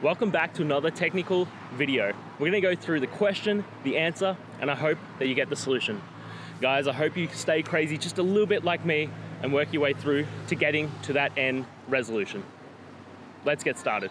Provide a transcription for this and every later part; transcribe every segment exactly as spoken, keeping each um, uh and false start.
Welcome back to another technical video. We're gonna go through the question, the answer, and I hope that you get the solution. Guys, I hope you stay crazy just a little bit like me and work your way through to getting to that end resolution. Let's get started.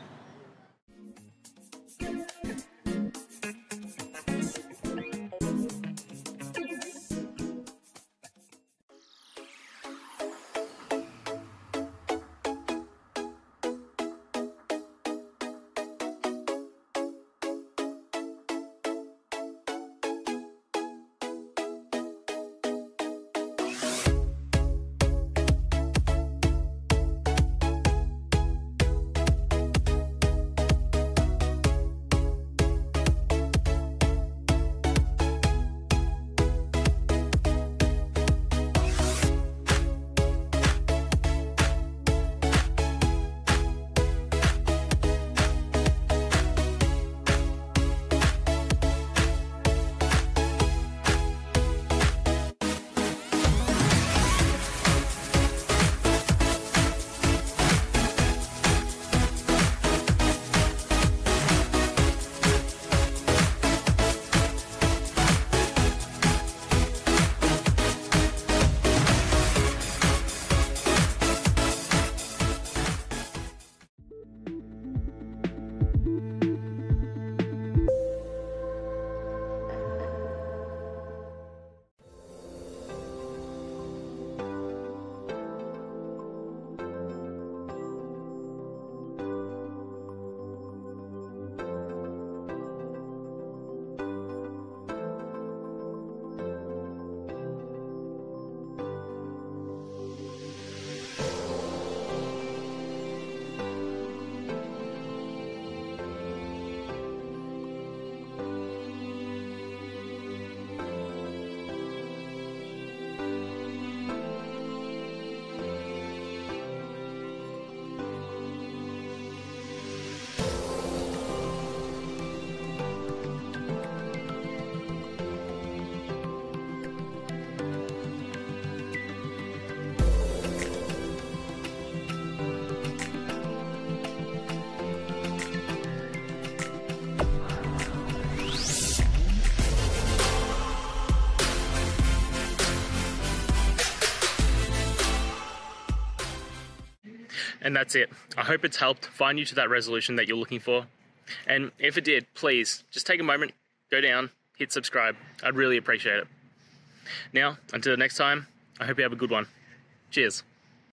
And that's it. I hope it's helped find you to that resolution that you're looking for. And if it did, please just take a moment, go down, hit subscribe. I'd really appreciate it. Now, until next time, I hope you have a good one. Cheers.